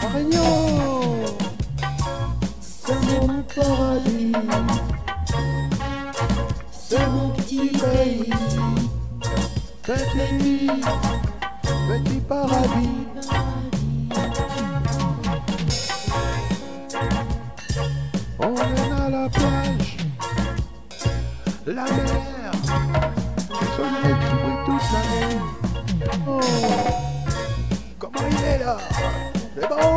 Réunion, c'est mon paradis, c'est mon petit pays, petit paradis. On est à la plage, la mer, le soleil qui brille toute l'année. Oh, comment il est là? C'est bon?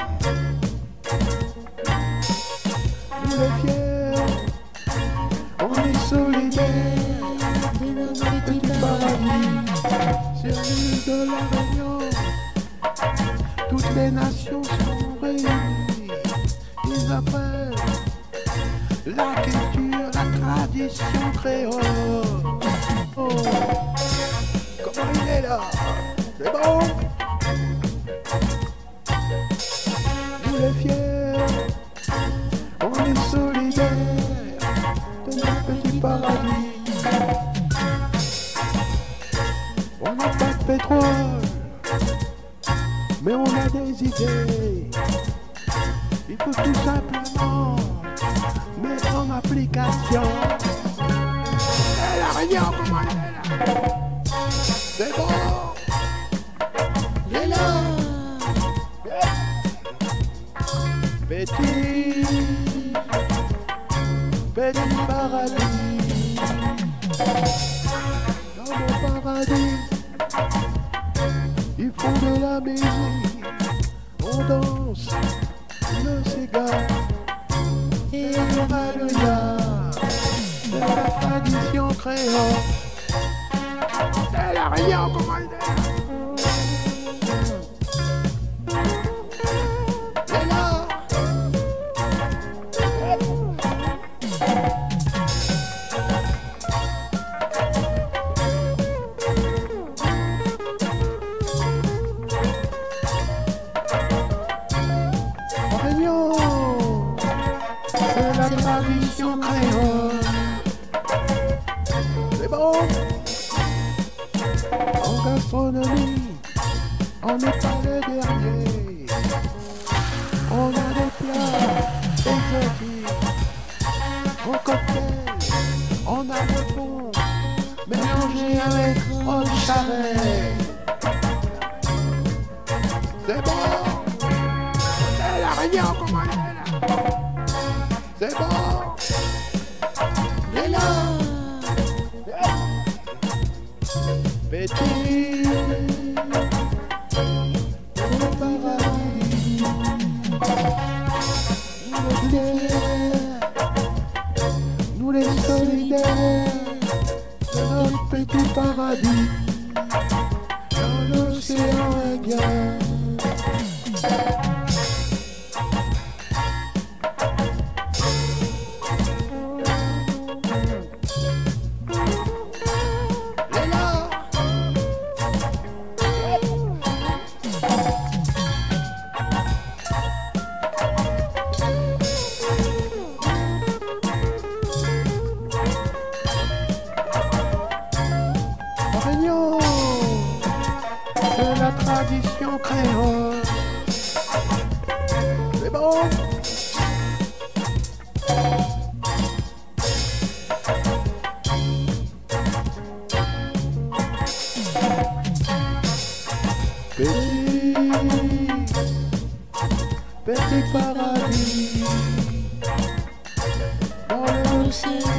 Nous les fiers, on est solidaires, petit paradis, sur l'île de la Réunion, toutes les nations sont réunies, ils apprennent la culture, la tradition créole. Oh, comment il est là? C'est bon? Nous les fiers, on est solidaires de notre petit paradis. On n'a pas de pétrole, mais on a des idées. Il faut tout simplement mettre en application. Et la Réunion, comment elle est là? C'est bon? Il est là. Petit paradis. Dans mon paradis, ils font de la musique, on danse, le cigare et le maloya. C'est la tradition créole. C'est la Réunion, comment elle est? Elle est là. Réunion, c'est la tradition créole. C'est bon? En gastronomie, on n'est pas les derniers. On a des plats exotiques. En cocktail, on a le pont mélangé avec eau de charret. C'est bon? C'est la Réunion, comment elle est là? C'est bon? Il est là. Petit paradis, nous les solidaires de notre petit paradis dans l'océan Indien. Réunion, c'est la tradition créole. C'est bon? Petit paradis dans l'océan.